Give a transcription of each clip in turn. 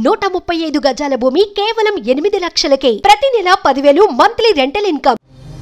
135 గజాల భూమి కేవలం 8 లక్షలకే. ప్రతి నెల 10,000 మంత్లీ రెంటల్ ఇన్కమ్.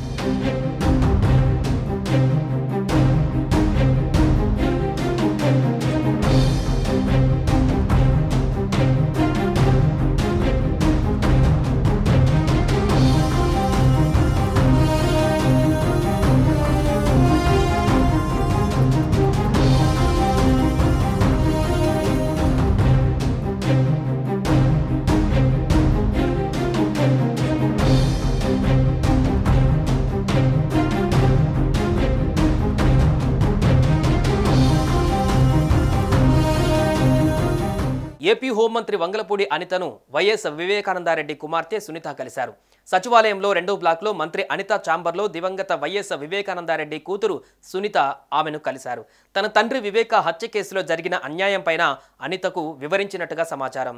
ఏపీ హోంమంత్రి వంగలపూడి అనితను వైఎస్ వివేకానందరెడ్డి కుమార్తె సునీత కలిశారు. సచివాలయంలో 2వ బ్లాక్లో మంత్రి అనిత ఛాంబర్లో దివంగత వైఎస్ వివేకానందరెడ్డి కూతురు సునీత ఆమెను కలిశారు. తన తండ్రి వివేక హత్య కేసులో జరిగిన అన్యాయంపైన అనితకు వివరించినట్టుగా సమాచారం.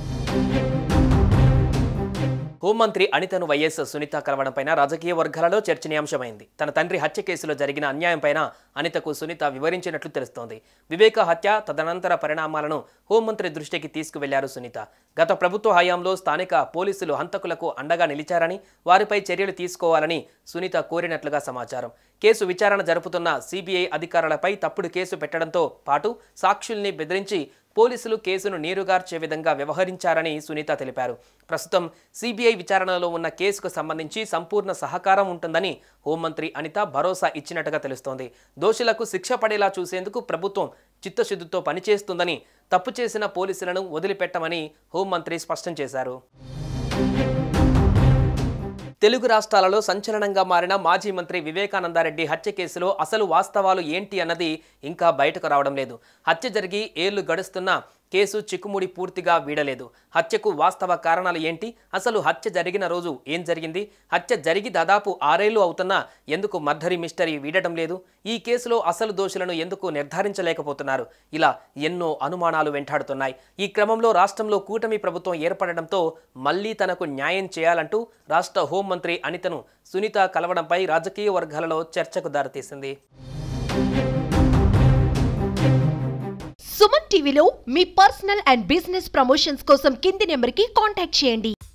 హోంమంత్రి అనితను వైఎస్ సునీత కలవడంపైన రాజకీయ వర్గాలలో చర్చనీయాంశమైంది. తన తండ్రి హత్య కేసులో జరిగిన అన్యాయంపైన అనితకు సునీత వివరించినట్లు తెలుస్తోంది. వివేక హత్య తదనంతర పరిణామాలను హోంమంత్రి దృష్టికి తీసుకువెళ్లారు సునీత. గత ప్రభుత్వ హయాంలో స్థానిక పోలీసులు హంతకులకు అండగా నిలిచారని, వారిపై చర్యలు తీసుకోవాలని సునీత కోరినట్లుగా సమాచారం. కేసు విచారణ జరుపుతున్న సిబిఐ అధికారులపై తప్పుడు కేసు పెట్టడంతో పాటు సాక్షుల్ని బెదిరించి పోలీసులు కేసును నీరుగార్చే విధంగా వ్యవహరించారని సునీత తెలిపారు. ప్రస్తుతం సిబిఐ విచారణలో ఉన్న కేసుకు సంబంధించి సంపూర్ణ సహకారం ఉంటుందని హోంమంత్రి అనిత భరోసా ఇచ్చినట్టుగా తెలుస్తోంది. దోషులకు శిక్ష పడేలా చూసేందుకు ప్రభుత్వం చిత్తశుద్ధితో పనిచేస్తుందని, తప్పు చేసిన పోలీసులను వదిలిపెట్టమని హోంమంత్రి స్పష్టం చేశారు. తెలుగు రాష్ట్రాలలో సంచలనంగా మారిన మాజీ మంత్రి వివేకానందరెడ్డి హత్య కేసులో అసలు వాస్తవాలు ఏంటి అన్నది ఇంకా బయటకు రావడం లేదు. హత్య జరిగి ఏళ్లు గడుస్తున్నా కేసు చిక్కుముడి పూర్తిగా వీడలేదు. హత్యకు వాస్తవ కారణాలు ఏంటి, అసలు హత్య జరిగిన రోజు ఏం జరిగింది, హత్య జరిగి దాదాపు 6 ఏళ్లు అవుతున్నా ఎందుకు మర్డరీ మిస్టరీ వీడటం లేదు, ఈ కేసులో అసలు దోషులను ఎందుకు నిర్ధారించలేకపోతున్నారు, ఇలా ఎన్నో అనుమానాలు వెంటాడుతున్నాయి. ఈ క్రమంలో రాష్ట్రంలో కూటమి ప్రభుత్వం ఏర్పడడంతో మళ్లీ తనకు న్యాయం చేయాలంటూ రాష్ట్ర హోంమంత్రి అనితను సునీత కలవడంపై రాజకీయ వర్గాలలో చర్చకు దారితీసింది. సుమన్ టీవీలో మీ పర్సనల్ అండ్ బిజినెస్ ప్రమోషన్స్ కోసం కింది నెంబర్కి కాంటాక్ట్ చేయండి.